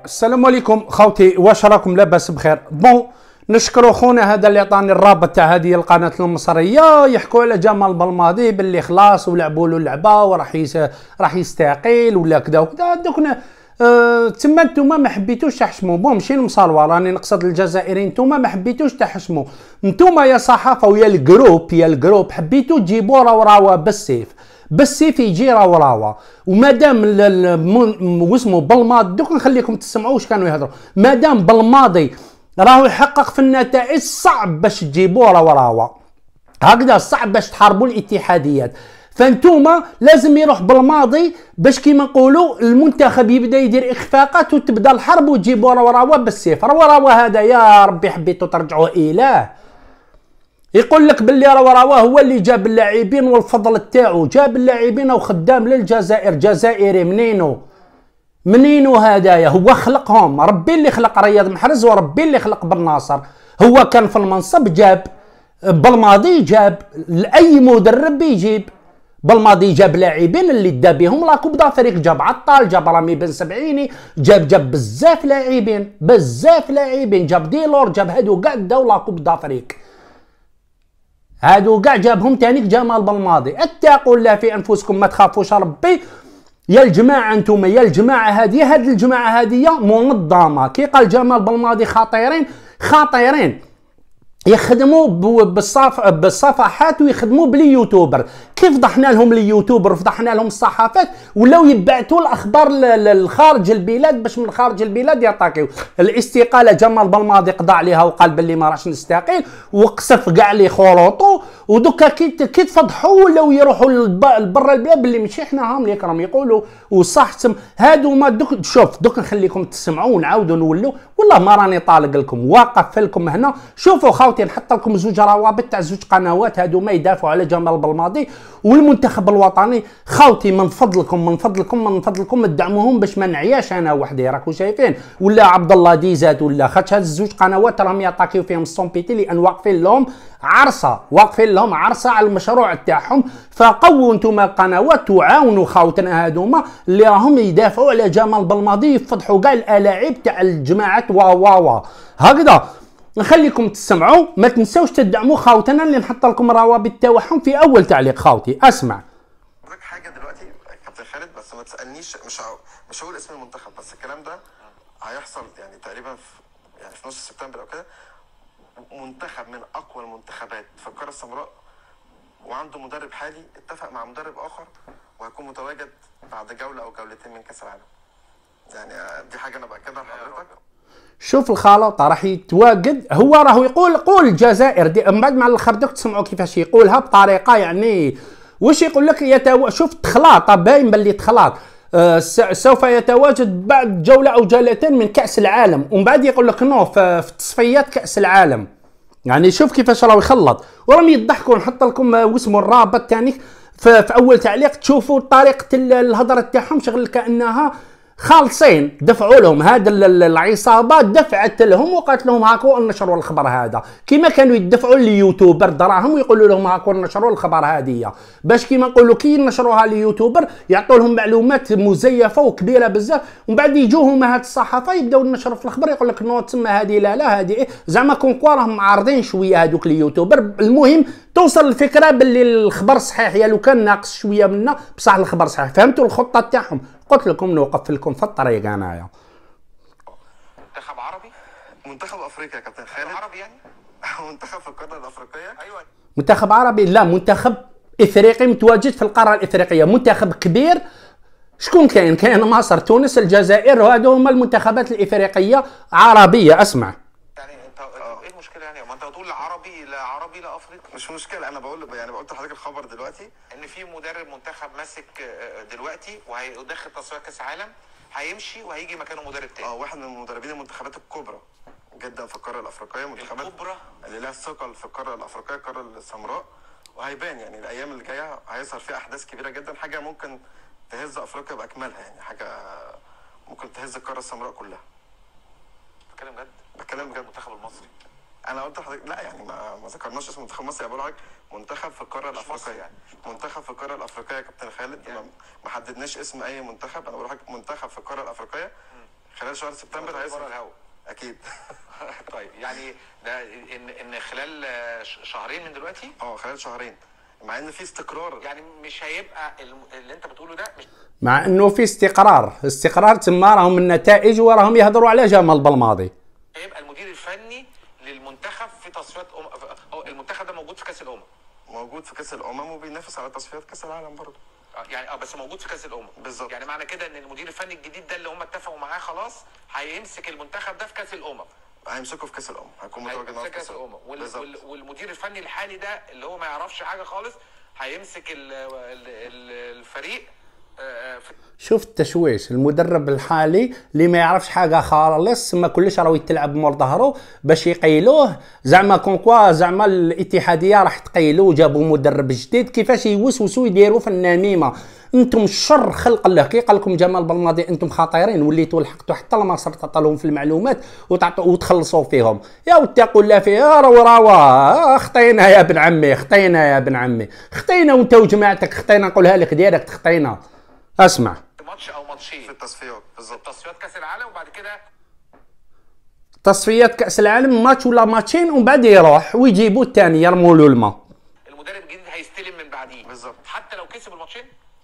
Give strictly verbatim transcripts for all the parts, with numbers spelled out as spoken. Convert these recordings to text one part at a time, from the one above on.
السلام عليكم خوتي، واش راكم لاباس بخير؟ بون نشكروا خونا هذا اللي عطاني الرابط تاع هذه القناه المصريه، يحكوا على جمال بلماضي باللي خلاص ولعبوا له لعبه وراح يس... راح يستقيل ولا كذا وكذا. دوك أه... تما نتوما ما حبيتوش تحشموا. بون ماشي المصالوه، راني نقصد الجزائريين، نتوما ما حبيتوش تحشموا. نتوما يا صحافه ويا الجروب يا الجروب حبيتوا تجيبوا راو بالسيف، بالسيف يجي راو راوا. ومادام واسمو بلماضي، دوك نخليكم تسمعوا واش كانوا يهضروا. مادام بلماضي راهو يحقق في النتائج، صعب باش تجيبوه راوا راوا هكذا، صعب باش تحاربوا الاتحاديات. فانتوما لازم يروح بالماضي باش كيما نقولوا المنتخب يبدا يدير اخفاقات وتبدا الحرب وتجيبوا راوا راوا بالسيف. راوا راوا هذا يا ربي حبيتوا ترجعوه اله، يقول لك باللي راوا راوا هو اللي جاب اللاعبين والفضل تاعو، جاب اللاعبين وخدام للجزائر. جزائري منينو منينو هدايا، هو خلقهم، ربي اللي خلق رياض محرز وربي اللي خلق بن ناصر. هو كان في المنصب جاب بالماضي، جاب لاي مدرب يجيب بالماضي، جاب لاعبين اللي دا بهم لا كوب دافريك، جاب عطال، جاب رامي بن سبعيني، جاب جاب بزاف لاعبين بزاف لاعبين، جاب ديلور، جاب هادو كاع داو لا كوب دافريك، هادو كاع جابهم تانيك جمال بلماضي. اتقوا الله في انفسكم، ما تخافوش ربي يا الجماعه. انتم يا الجماعه هذه، هاد الجماعه هذه منظمه. كي قال جمال بلماضي خطيرين خطيرين، يخدموا بالصف بالصفحات ويخدموا باليوتيوبر. كيف فضحنا لهم اليوتيوبر وفضحنا لهم الصحافات، ولاو يبعثوا الاخبار لخارج البلاد باش من خارج البلاد يعطاكيو الاستقاله. جمال بلماضي قضى عليها وقال باللي ما راحش نستقيل، وقصف كاع لي خلوطو. ودوكا كي كي تفضحوا ولاو يروحوا لبرا البلاد باللي ماشي حنا هم اللي راهم يقولوا وصح. هادو ما دوك شوف دوك نخليكم تسمعوا ونعاودوا نولوا. والله ما راني طالق لكم، واقف لكم هنا. شوفوا خوتي، نحط لكم زوج روابط تاع زوج قنوات هادو ما يدافعوا على جمال بلماضي والمنتخب الوطني. خوتي من فضلكم من فضلكم من فضلكم ادعموهم باش ما نعياش انا وحدي. راكم شايفين ولا عبد الله ديزات ولا خاطش هاد الزوج قنوات راهم يعطاكيو فيهم الصومبيتي، لان واقفين لهم عرصه واقفين لهم عرصه على المشروع تاعهم. فقووا انتم القنوات وعاونوا خوتنا هادوما اللي راهم يدافعوا على جمال بلماضي، يفضحوا كاع الالاعيب تاع الجماعات وا وا وا هكذا. نخليكم تسمعوا، ما تنساوش تدعموا خوتنا اللي نحط لكم الروابط تاعهم في اول تعليق. خوتي اسمع لك حاجه دلوقتي كابتن خالد، بس ما تسالنيش، مش هقول مش هقول اسم المنتخب، بس الكلام ده هيحصل يعني تقريبا في يعني في نص سبتمبر او كده. منتخب من اقوى المنتخبات في القاره السمراء وعنده مدرب حالي اتفق مع مدرب اخر وهيكون متواجد بعد جوله او جولتين من كاس العالم. يعني دي حاجه انا باكدها لحضرتك. شوف الخلطه راح يتواجد. هو راهو يقول قول الجزائر دي، من بعد مع الاخر دوك تسمعوا كيفاش يقولها بطريقه يعني واش يقول لك يتو... شوف تخلاطه باين باللي تخلاط. آه سوف يتواجد بعد جوله او جولتين من كاس العالم، ومن بعد يقول لك نو في, في تصفيات كاس العالم. يعني شوف كيفاش راهو يخلط وراهم يضحكوا. نحط لكم واسمه الرابط ثاني في, في اول تعليق تشوفوا طريقه الهضره تاعهم، شغل كانها خالصين. دفعوا لهم هاد العصابات، دفعت لهم وقالت لهم هاكو نشروا الخبر هذا، كيما كانوا يدفعوا لليوتيوبر دراهم ويقولوا لهم هاكو نشروا الخبر هذه، باش كيما نقولوا كي نشروها لليوتيوبر يعطوا لهم معلومات مزيفه وكبيره بزاف، ومن بعد يجوهم هاد الصحافه يبداو ينشروا في الخبر يقول لك نو تسمى هذه لا لا هذه زعما كونكوا راهم معارضين شويه هذوك اليوتيوبر. المهم توصل الفكره باللي الخبر صحيح، يا لو كان ناقص شويه منا بصح الخبر صحيح. فهمتوا الخطه تاعهم؟ قلت لكم نوقف لكم في الطريق انايا. منتخب عربي، منتخب افريقيا يا كابتن خالد. عربي يعني منتخب في القاره الافريقيه. ايوه منتخب عربي، لا منتخب افريقي متواجد في القاره الافريقيه، منتخب كبير. شكون كاين؟ كاين مصر، تونس، الجزائر، وهذو هما المنتخبات الافريقيه عربيه. اسمع يعني انت ايه المشكله يعني؟ ما انت بتقول عربي لا عربي لا افريقي، مش مشكله. انا بقول يعني بقول لحضرتك الخبر دلوقتي ان في مدرب منتخب ماسك دلوقتي وهيدخل تصفيات كاس العالم، هيمشي وهيجي مكانه مدرب تاني. اه واحد من مدربين المنتخبات الكبرى جدا في القاره الافريقيه، منتخبات الكبرى اللي لها ثقل في القاره الافريقيه، القاره السمراء. وهيبان يعني الايام اللي جايه هيظهر فيها احداث كبيره جدا، حاجه ممكن تهز افريقيا باكملها، يعني حاجه ممكن تهز القاره السمراء كلها. بتكلم جد؟ بتكلم جد. المنتخب المصري انا قلت لحضرتك لا يعني ما, ما ذكرناش اسم منتخب مصر، بقول لحضرتك منتخب في القاره الافريقيه يعني. منتخب في القاره الافريقيه يا كابتن خالد يعني. ما حددناش اسم اي منتخب، انا بقول لحضرتك منتخب في القاره الافريقيه. خلال شهر سبتمبر هيظهر الهواء اكيد. طيب يعني ده ان ان خلال شهرين من دلوقتي؟ اه خلال شهرين، مع ان في استقرار. يعني مش هيبقى اللي انت بتقوله ده مش مع انه في استقرار، استقرار تما راهم النتائج وراهم يهضروا على جمال بلماضي. هيبقى المدير الفني للمنتخب في تصفيات أم... المنتخب ده موجود في كاس الامم. موجود في كاس الامم وبينافس على تصفيات كاس العالم برضه. يعني اه بس موجود في كاس الامم بالظبط. يعني معنى كده ان المدير الفني الجديد ده اللي هم اتفقوا معاه خلاص هيمسك المنتخب ده في كاس الامم. هيمسكه في كاس الامم، هيكون متواجد معاه في كاس الامم. وال... وال... والمدير الفني الحالي ده اللي هو ما يعرفش حاجه خالص هيمسك ال... ال... الفريق. شوف التشويش، المدرب الحالي اللي ما يعرفش حاجه خالص، ما كلش راه يتلعب مور ظهره باش يقيلوه، زعما كونكوا زعما الاتحاديه راح تقيلوه، جابوا مدرب جديد. كيفاش يوسوسوا يديروا في النميمه؟ انتم الشر خلق الله. كي قال لكم جمال بلماضي انتم خطيرين، وليتوا لحقتوا حتى لمصر تعطوا في المعلومات وتعطوا وتخلصوا فيهم. يا واتقوا الله فيها راه راه خطينا يا ابن عمي، خطينا يا ابن عمي، خطينا وانت وجماعتك خطينا. نقولها لك ديريكت خطينا. اسمع، ماتش او ماتشين في التصفيات بالظبط، تصفيات كاس العالم وبعد كده تصفيات كاس العالم ماتش ولا ماتشين ومن بعد يروح ويجيبوا الثاني يرموا له الماء. المدرب الجديد هيستلم من بعديه بالظبط، حتى لو كسب الماتشين.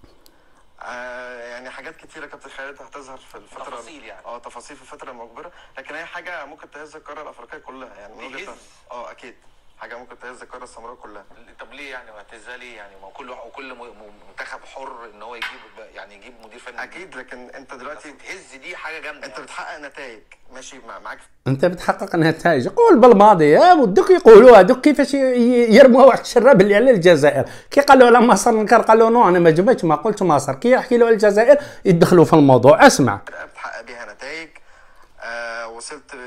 آه يعني حاجات كتيره كابتن خالد هتظهر في الفتره، تفاصيل يعني اه تفاصيل في الفتره المقبله، لكن هي حاجه ممكن تهز القاره الافريقيه كلها يعني من وجهه اه اكيد حاجه ممكن تهز القاره السمراء كلها. طب ليه يعني وهتهزها ليه يعني؟ ما كل وكل منتخب حر ان هو يجيب يعني يجيب مدير فني اكيد، لكن انت دلوقتي تهز دي حاجه جامده. انت يعني بتحقق نتائج ماشي مع معاك، انت بتحقق نتائج. قول بالماضي يا ودك يقولوها دوك كيفاش يرموا واحد الشراب اللي على الجزائر. كي قالوا على مصر نكر قالوا نو انا ما جبتش ما قلت مصر. كي يحكي له على الجزائر يدخلوا في الموضوع. اسمع، بتحقق بها نتائج. آه وصلت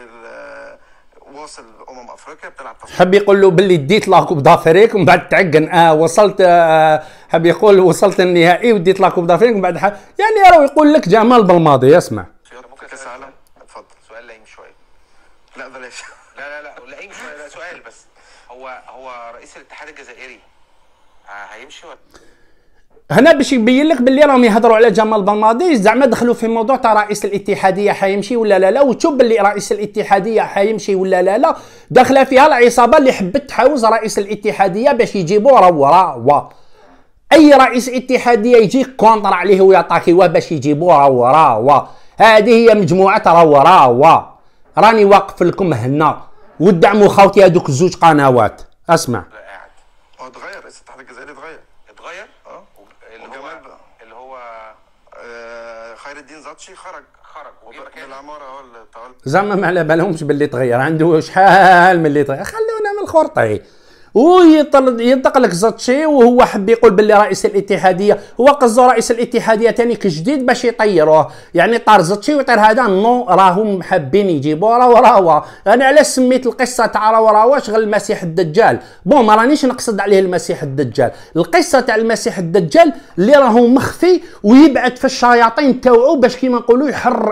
واصل امم افريقيا بتلعب تصفيات. حب يقول له باللي ديت لاكوب دافريك ومن بعد تعقن. اه وصلت آه حب يقول وصلت النهائي وديت لاكوب دافريك ومن بعد يعني راه يقول لك جمال بالماضي. اسمع، ممكن كاس العالم. اتفضل. سؤال لئيم شويه. لا بلاش. لا لا لا لئيم شويه. لا سؤال بس، هو هو رئيس الاتحاد الجزائري هيمشي ولا؟ هنا باش يبين لك باللي راهم يهضروا على جمال بلماضي، زعما دخلوا في موضوع تاع رئيس الاتحاديه حيمشي ولا لا لا، وتشوف باللي رئيس الاتحاديه حيمشي ولا لا لا. داخله فيها العصابه اللي حبت تحاوز رئيس الاتحاديه باش يجيبوا راه اي رئيس اتحاديه يجي كونطر عليه ويعطاكيوه باش يجيبوه راه راه هذه هي مجموعه راه راه راني واقف لكم هنا ودعموا خوتي هذوك الزوج قنوات. اسمع، هو اتغير رئيس الاتحاد الجزائري، اتغير اتغير اه اللي هو اللي هو آه خير الدين زاتشي خرج خرج وجه مكانه بالعماره هو اللي تولى. زعما ما على بالهمش باللي تغير، عنده شحال من اللي تغير. خلونا من الخرطي. وينطق لك زاتشي وهو حب يقول باللي رئيس الاتحاديه هو قصده رئيس الاتحاديه ثاني كجديد باش يطيروه، يعني طار زاتشي ويطير هذا. نو راهم حابين يجيبوه راه راه انا علاش سميت القصه تاع راه راه شغل المسيح الدجال. بون ما رانيش نقصد عليه المسيح الدجال، القصه تاع المسيح الدجال اللي راهو مخفي ويبعث في الشياطين تاوعو باش كيما نقولوا يحر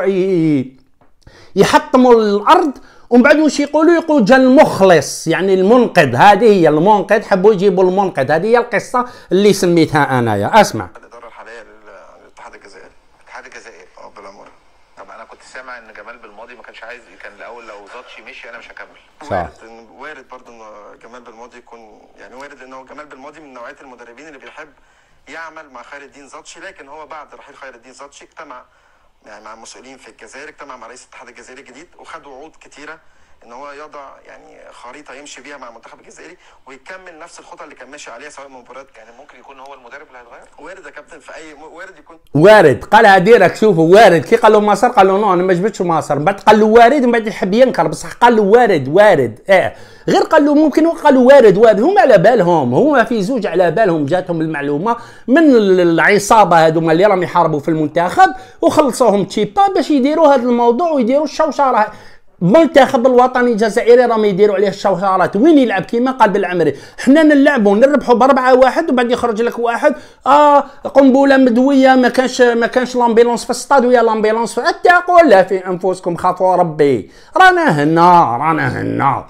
يحطموا الارض. ومن بعد واش يقولوا؟ يقولوا جا المخلص يعني المنقذ. هذه هي المنقذ، حبوا يجيبوا المنقذ. هذه هي القصه اللي سميتها انايا. اسمع، الاداره الحاليه للاتحاد الجزائري. الاتحاد الجزائري اه بالاماره. طب انا كنت سامع ان جمال بالماضي ما كانش عايز، كان الاول لو زاتشي مشي انا مش هكمل. وارد وارد برضه ان جمال بالماضي يكون يعني وارد ان هو جمال بالماضي من نوعيه المدربين اللي بيحب يعمل مع خير الدين زاتشي، لكن هو بعد رحيل خير الدين زاتشي اجتمع يعني مع المسؤولين في الجزائر، اجتمع مع رئيس الاتحاد الجزائري الجديد وخد وعود كتيره ان هو يضع يعني خريطه يمشي بيها مع المنتخب الجزائري ويكمل نفس الخطه اللي كان ماشي عليها سواء مباريات. يعني ممكن يكون هو المدرب اللي هيتغير؟ وارد يا كابتن في اي وارد يكون. وارد قالها ديرك. شوفوا وارد كي قالوا مصر قالوا نو انا ما جبتش مصر، من بعد قال له وارد ومن بعد يحب ينكر بصح قال له وارد وارد اه غير قال له ممكن وقالوا وارد وارد. هما على بالهم، هما في زوج على بالهم جاتهم المعلومه من العصابه هذوما اللي راهم يحاربوا في المنتخب وخلصوهم تشيبا باش يديروا هذا الموضوع ويديروا الشوشره. المنتخب الوطني الجزائري راهم يديروا عليه الشوشرات. وين يلعب كيما قال بالعمري حنا نلعبوا نربحوا باربعه واحد وبعد يخرج لك واحد اه قنبله مدويه ما كانش ما كانش لامبيلونس في الستاد ويا لامبيلونس في اتقوا لا في انفسكم خافوا ربي. رانا هنا رانا هنا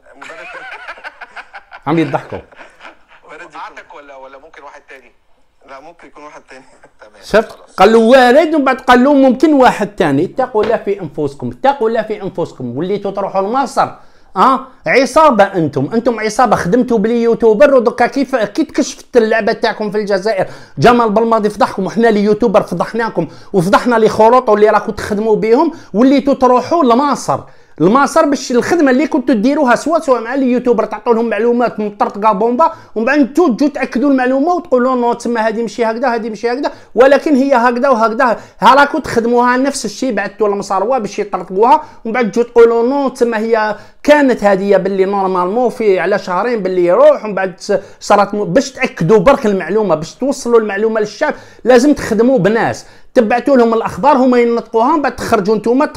عم يضحكوا. عاتك ولا ولا ممكن واحد تاني؟ لا لا ممكن يكون واحد تاني. تمام. شفت؟ قال له وارد، ومن بعد قال له ممكن واحد ثاني. اتقوا الله في انفسكم، اتقوا الله في انفسكم. وليتوا تروحوا لمصر اه عصابه، انتم انتم عصابه، خدمتوا باليوتيوبر ودكا كيف كي تكشفت اللعبه تاعكم في الجزائر. جمال بلماضي فضحكم، وحنا اليوتيوبر فضحناكم، وفضحنا لي خروط اللي راكم تخدموا بهم. وليتوا تروحوا لمصر المصر باش الخدمه اللي كنتوا ديروها سواء سواء مع اليوتيوبر تعطوا لهم معلومات من طرطقه بومبا، ومن بعد انتوا تجوا تاكدوا المعلومه وتقولوا نو تسمى هذه ماشي هكذا هذه ماشي هكذا، ولكن هي هكذا وهكذا. ها راكم تخدموها نفس الشيء، بعثتوا لمصاروه باش يطرطقوها، ومن بعد تجوا تقولوا نو تسمى هي كانت هذه باللي نورمالمون في على شهرين باللي يروح، ومن بعد صارت باش تاكدوا برك المعلومه، باش توصلوا المعلومه للشعب لازم تخدموا بناس تبعتوا لهم الاخبار هما ينطقوها، من بعد تخرجوا نتوما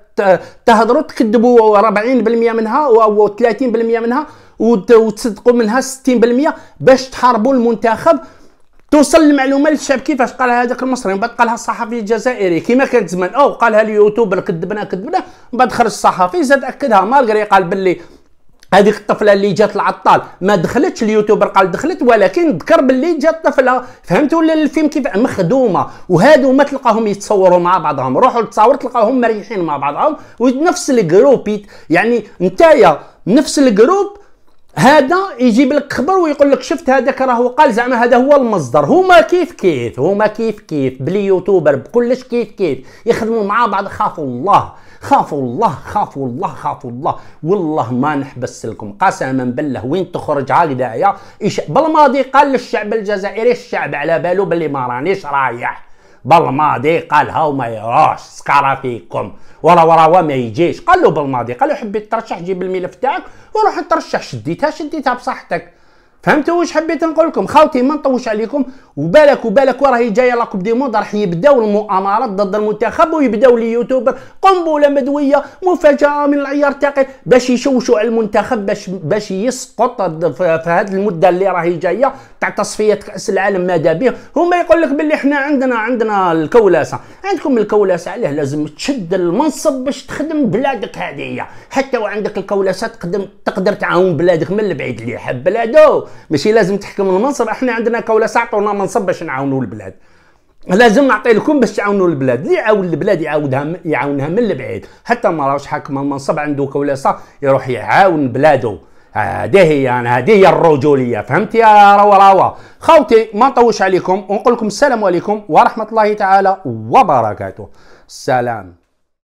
تهضروا تكذبوا أربعين بالمئة منها او ثلاثين بالمئة منها وتصدقوا منها ستين بالمئة باش تحاربوا المنتخب. توصل المعلومه للشعب كيفاش قالها هذاك المصري، من بعد قالها الصحفي الجزائري كيما كانت زمان، او قالها اليوتيوبر كذبنا كذبنا، من بعد خرج الصحفي زاد اكدها مالغري قال باللي هذيك الطفله اللي جات العطال ما دخلتش، اليوتيوبر قال دخلت، ولكن ذكر باللي جات طفله. فهمتوا ولا الفيلم كيف مخدومه؟ وهادو ما تلقاهم يتصوروا مع بعضهم، روحوا للتصاور تلقاهم مريحين مع بعضهم ونفس الجروب. يعني نتايا نفس الجروب هذا يجيب لك خبر ويقول لك شفت هذاك راهو قال، زعما هذا هو المصدر. هما كيف كيف هما كيف كيف باليوتيوبر بكلش كيف كيف يخدموا مع بعض. خافوا الله خافوا الله خافوا الله خافوا الله. والله ما نحبس لكم قسما بالله وين تخرج هكذايا. بالماضي قال للشعب الجزائري، الشعب على باله باللي ما رانيش رايح. بالماضي قالها وما يروحش سكارا فيكم ورا ورا وما يجيش. قال له بالماضي قال له حبيت ترشح جيب الملف تاعك وروح ترشح، شديتها شديتها بصحتك. فهمتوا واش حبيت نقول لكم؟ خاوتي ما نطوش عليكم، وبالك وبالك وراهي جايه لا كوب دي موند، راح يبداو المؤامرات ضد المنتخب ويبداو اليوتيوبر قنبله مدويه مفاجاه من العيار تاعي باش يشوشوا على المنتخب، باش باش يسقط في هذه المده اللي راهي جايه تاع تصفيه كاس العالم. ماذا به هما يقول لك باللي احنا عندنا عندنا الكولاسه. عندكم الكولاسه علاه لازم تشد المنصب باش تخدم بلادك هذه، حتى وعندك الكولاسه تقدر تقدر تعاون بلادك من البعيد اللي يحب بلادو، ماشي لازم تحكم المنصب. احنا عندنا كولاسه عطونا منصب باش نعاونوا البلاد، لازم نعطي لكم باش تعاونوا البلاد. اللي يعاون البلاد يعاودها يعاونها من البعيد، حتى ما راهوش حاكم المنصب عنده كولاسه يروح يعاون بلاده. هذه هي انا هذه هي الرجوليه. فهمت يا روا روا؟ خوتي ما نطوش عليكم ونقول لكم السلام عليكم ورحمه الله تعالى وبركاته. السلام.